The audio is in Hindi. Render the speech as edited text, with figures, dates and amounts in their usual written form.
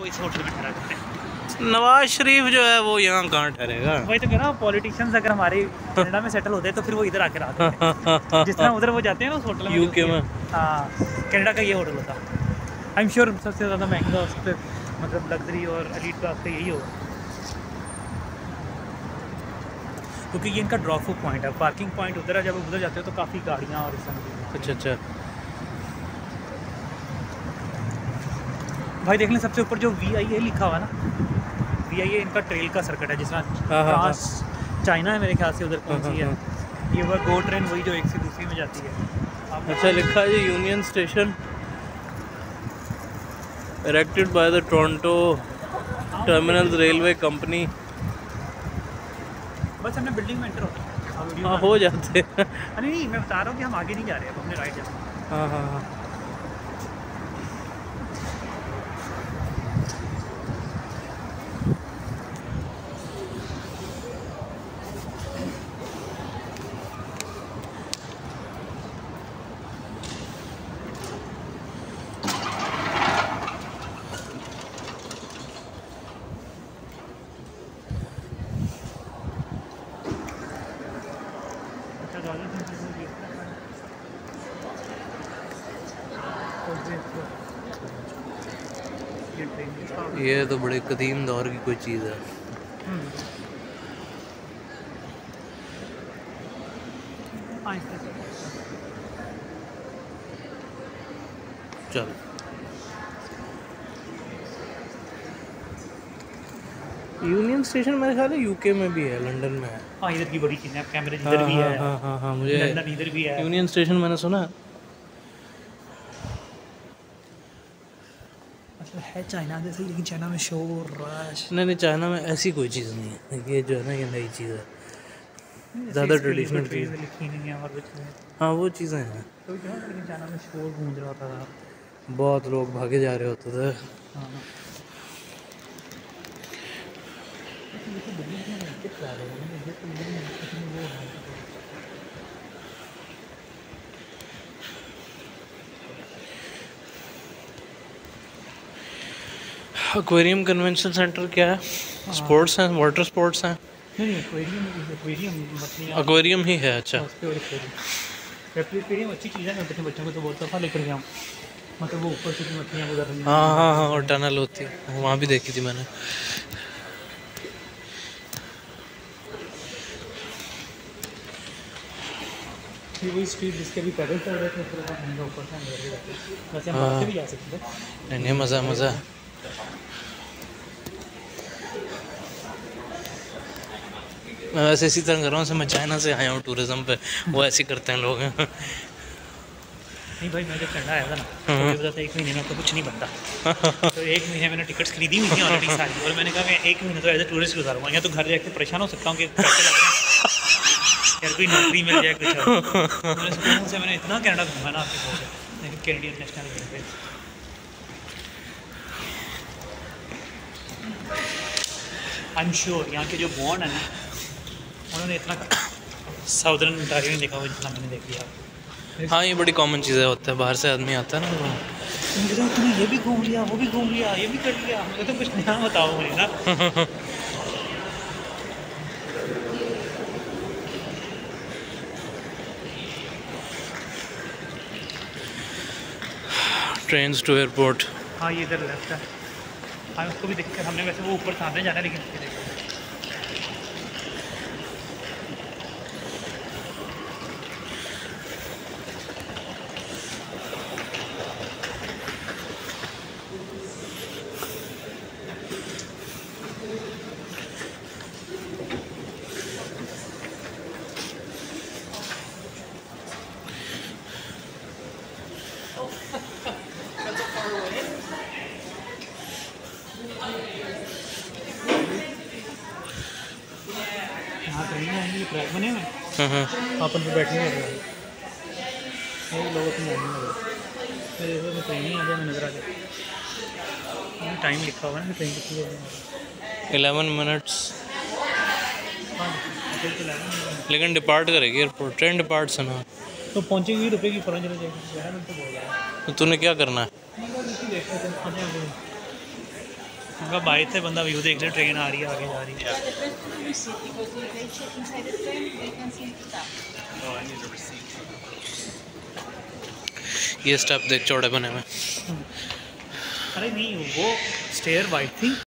वो इस होटल में ठहरा करते हैं। नवाज शरीफ जो है वो यहाँ कहाँ ठहरेगा? वही तो कह रहा हूँ, पॉलिटिशियंस अगर हमारे कनाडा में सेटल होते हैं तो फिर वो इधर आके रहा करते हैं। जिस तरह उधर वो जाते हैं ना उस होटल में, यूके में। हाँ, कनाडा का ये होटल होता। आई एम श्योर सबसे ज़्यादा महंगा उस पर मतलब लग्जरी और एलीट क्लास का यही होगा, क्योंकि ये इनका ड्रॉप ऑफ पॉइंट है। पार्किंग पॉइंट उधर है, जब उधर जाते हो तो काफ़ी गाड़ियाँ और इस तरह। अच्छा अच्छा भाई देख लें, सबसे ऊपर जो VIA लिखा हुआ है ना, VIA इनका ट्रेल का सर्किट है। जिस तरह ट्रांस चाइना है मेरे ख्याल से, उधर कौन सी है ये वो गो ट्रेन, वही जो एक से दूसरी में जाती है। अच्छा लिखा है जी, union station erected by the Toronto Terminals Railway Company। बस हमने बिल्डिंग में एंटर होना। हाँ हो जाते हैं। नहीं मैं बता रहा हूँ कि हम आगे नहीं जा रहे हैं, हमने राइट जाना। हाँ हाँ हाँ ये तो बड़े कदीम दौर की कोई चीज़ है। चल यूनियन स्टेशन मेरे ख्याल है यूके में भी है, लंदन में है। हाँ इधर की बड़ी चीज़ें, कैमरे इधर भी है। हाँ हाँ हाँ मुझे लंदन इधर भी है। यूनियन स्टेशन मैंने सुना है। मतलब है चाइना जैसे, लेकिन चाइना में शोर रश। नहीं चाइना में ऐसी कोई चीज़ नहीं है, ये जो है ना ये नई चीज़ है, ज़्यादा ट्रेडिशनल चीज़ लिखी नहीं है और कुछ नहीं। हाँ वो चीज़ें हैं। तो लेकिन चाइना में शोर गूंज रहा होता था, बहुत लोग भागे जा रहे होते थे। हाँ। एक्वेरियम कन्वेंशन सेंटर क्या है? स्पोर्ट्स हैं, वाटर स्पोर्ट्स हैं? नहीं एक्वेरियम मछलियाँ, एक्वेरियम ही है। अच्छा एक्वेरियम अच्छी चीज़ है। मैं अपने बच्चों को तो बोलता था लेकर गया हूँ, मतलब वो ऊपर से मछलियाँ गुजर रही हैं। हाँ हाँ हाँ और टनल होती है, वहाँ भी देखी थी मैंने। वही स्ट्रीट जिसके भी पैदल चल रहे थे, थोड़ा महंगा ऊपर से वैसे हम बाहर से भी जा सकते थे। नहीं मज़ा मज़ा। मैं वैसे इसी तरह कर रहा हूँ, मैं चाइना से आया हूँ टूरिज़्म पे, वो ऐसे करते हैं लोग। नहीं भाई मैं जब कनाडा आया था ना तो मुझे पता था 1 महीने में तो कुछ नहीं बनता। तो 1 महीने मैंने टिकट्स खरीदी हुई थी ऑलरेडी सारी, और मैंने कहा मैं 1 महीने तो एज ए टूरिस्ट गुजारूंगा, या तो घर जाके परेशान हो सकता हूँ कि पैसे लग रहे हैं, यार कोई नौकरी मिल जाए कुछ। मैंने स्कूल से मैंने इतना कनाडा घूमा ना आपकी वजह से, लेकिन कैनेडियन नेशनल पे आई एम श्योर यहाँ के जो बॉन्ड है ना, उन्होंने इतना साउदर्न ओंटारियो नहीं देखा हुआ जितना मैंने देख लिया। हाँ ये बड़ी कॉमन चीज़ें होता है, बाहर से आदमी आता है ना तो तुमने ये भी घूम लिया, वो भी घूम लिया, ये भी कर लिया, मुझे तो कुछ नया बताओ मुझे ना। Trains to airport. हाँ ये इधर लेफ्ट है। हाँ उसको भी देखकर हमने, वैसे वो ऊपर सामने जाना है लेकिन उसके देखो यहाँ ट्रेन में आएंगे, ट्रैक बने हुए अपन पे बैठने लगे लोग अपने आने लगे। मेरे ट्रेन नहीं आ जाए, मैं नजर आ जाए, टाइम लिखा हुआ है ना ट्रेन कितनी है, 11 मिनट्स। लेकिन डिपार्ट करेगी एयरपोर्ट, ट्रेन डिपार्ट्स है ना, तो पहुँचेगी रुकेगी फ़ौरन चले जाएगी। 11 मिनट तो बोल रहा है। तो तूने क्या करना है? उनका बाइक से बंदा व्यू देख रहे, ट्रेन आ रही है आगे जा रही है। ये स्टेप देख चौड़े बने हुए। अरे नहीं, वो स्टेयर वाइट थी